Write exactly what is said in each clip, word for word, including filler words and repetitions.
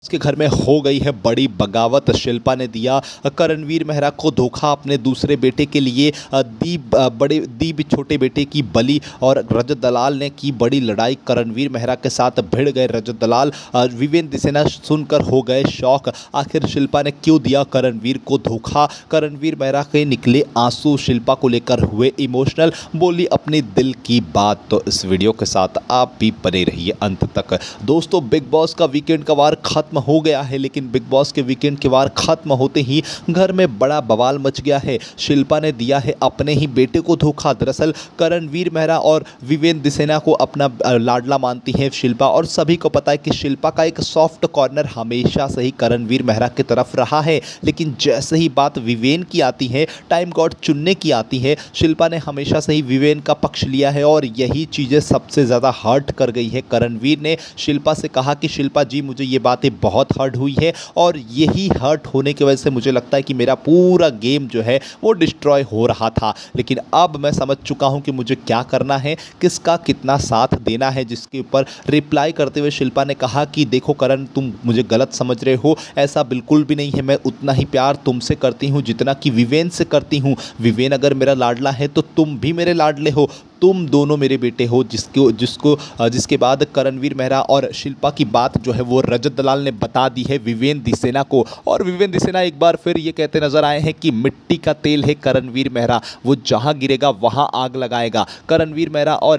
उसके घर में हो गई है बड़ी बगावत। शिल्पा ने दिया करणवीर मेहरा को धोखा, अपने दूसरे बेटे के लिए दी बड़े दी भी छोटे बेटे की बलि। और रजत दलाल ने की बड़ी लड़ाई, करणवीर मेहरा के साथ भिड़ गए रजत दलाल। विवेन दिसेना सुनकर हो गए शौक। आखिर शिल्पा ने क्यों दिया करणवीर को धोखा? करणवीर मेहरा के निकले आंसू, शिल्पा को लेकर हुए इमोशनल, बोली अपनी दिल की बात। तो इस वीडियो के साथ आप भी बने रहिए अंत तक। दोस्तों, बिग बॉस का वीकेंड का वार खत्म हो गया है, लेकिन बिग बॉस के वीकेंड के वार खत्म होते ही घर में बड़ा बवाल मच गया है। शिल्पा ने दिया है अपने ही बेटे को धोखा। दरअसल करणवीर मेहरा और विवेन दिसेना को अपना लाडला मानती है शिल्पा, और सभी को पता है कि शिल्पा का एक सॉफ्ट कॉर्नर हमेशा से ही करणवीर मेहरा की तरफ रहा है। लेकिन जैसे ही बात विवेन की आती है, टाइम गॉड चुनने की आती है, शिल्पा ने हमेशा से ही विवेन का पक्ष लिया है। और यही चीज़ें सबसे ज़्यादा हर्ट कर गई है। करणवीर ने शिल्पा से कहा कि शिल्पा जी, मुझे ये बातें बहुत हर्ट हुई है, और यही हर्ट होने की वजह से मुझे लगता है कि मेरा पूरा गेम जो है वो डिस्ट्रॉय हो रहा था। लेकिन अब मैं समझ चुका हूं कि मुझे क्या करना है, किसका कितना साथ देना है। जिसके ऊपर रिप्लाई करते हुए शिल्पा ने कहा कि देखो करण, तुम मुझे गलत समझ रहे हो, ऐसा बिल्कुल भी नहीं है। मैं उतना ही प्यार तुमसे करती हूँ जितना कि विवेन से करती हूँ। विवेन अगर मेरा लाडला है तो तुम भी मेरे लाडले हो, तुम दोनों मेरे बेटे हो। जिसको जिसको जिसके बाद करणवीर मेहरा और शिल्पा की बात जो है वो रजत दलाल ने बता दी है विवेन दिसेना को। और विवेन दिसेना एक बार फिर ये कहते नजर आए हैं कि मिट्टी का तेल है करणवीर मेहरा, वो जहां गिरेगा वहां आग लगाएगा। करणवीर मेहरा और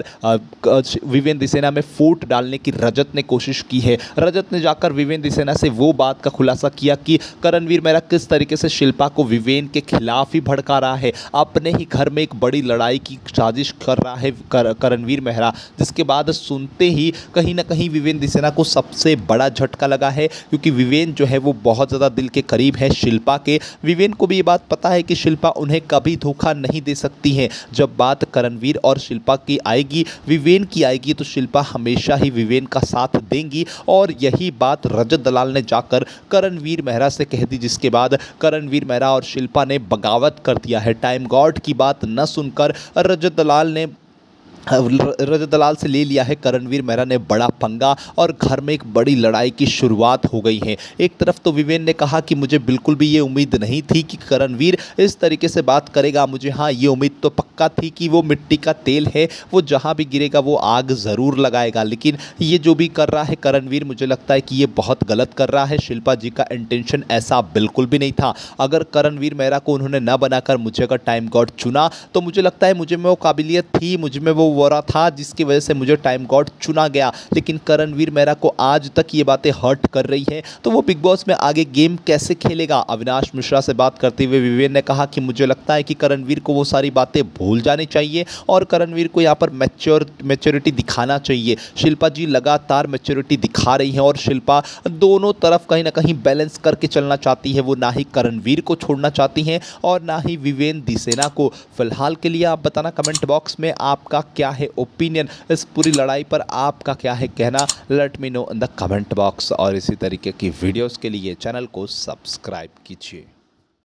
विवेन दिसेना में फूट डालने की रजत ने कोशिश की है। रजत ने जाकर विवेन दिसेना से वो बात का खुलासा किया कि करणवीर मेहरा किस तरीके से शिल्पा को विवेन के खिलाफ ही भड़का रहा है, अपने ही घर में एक बड़ी लड़ाई की साजिश कर रहा है कर, करणवीर मेहरा। जिसके बाद सुनते ही कहीं ना कहीं विवेन दिसेना को सबसे बड़ा झटका लगा है, क्योंकि विवेन जो है वो बहुत ज़्यादा दिल के करीब है शिल्पा के। विवेन को भी ये बात पता है कि शिल्पा उन्हें कभी धोखा नहीं दे सकती है। जब बात करणवीर और शिल्पा की आएगी, विवेन की आएगी, तो शिल्पा हमेशा ही विवेन का साथ देंगी। और यही बात रजत दलाल ने जाकर करणवीर मेहरा से कह दी, जिसके बाद करणवीर मेहरा और शिल्पा ने बगावत कर दिया है। टाइम गॉड की बात न सुनकर रजत दलाल ने रजत दलाल से ले लिया है करणवीर मेहरा ने बड़ा पंगा, और घर में एक बड़ी लड़ाई की शुरुआत हो गई है। एक तरफ तो विवेन ने कहा कि मुझे बिल्कुल भी ये उम्मीद नहीं थी कि करणवीर इस तरीके से बात करेगा। मुझे हाँ ये उम्मीद तो पक्का थी कि वो मिट्टी का तेल है, वो जहाँ भी गिरेगा वो आग ज़रूर लगाएगा। लेकिन ये जो भी कर रहा है करणवीर, मुझे लगता है कि ये बहुत गलत कर रहा है। शिल्पा जी का इंटेंशन ऐसा बिल्कुल भी नहीं था। अगर करणवीर मेहरा को उन्होंने न बनाकर मुझे अगर टाइम गॉड चुना, तो मुझे लगता है मुझे में वो काबिलियत थी, मुझ में वो वरा था, जिसकी वजह से मुझे टाइम गॉड चुना गया। लेकिन करणवीर मेहरा को आज तक ये बातें हर्ट कर रही है, तो वो बिग बॉस में आगे गेम कैसे खेलेगा? अविनाश मिश्रा से बात करते हुए विवेन ने कहा कि मुझे लगता है कि करणवीर को वो सारी बातें भूल जानी चाहिए, और करणवीर को यहाँ पर मैच्योर मैच्योरिटी दिखाना चाहिए। शिल्पा जी लगातार मैच्योरिटी दिखा रही हैं, और शिल्पा दोनों तरफ कहीं ना कहीं बैलेंस करके चलना चाहती है। वो ना ही करणवीर को छोड़ना चाहती हैं और ना ही विवेन दिसेना को। फिलहाल के लिए आप बताना कमेंट बॉक्स में आपका क्या है ओपिनियन, इस पूरी लड़ाई पर आपका क्या है कहना। Let me know in the comment box. और इसी तरीके की वीडियोस के लिए चैनल को सब्सक्राइब कीजिए।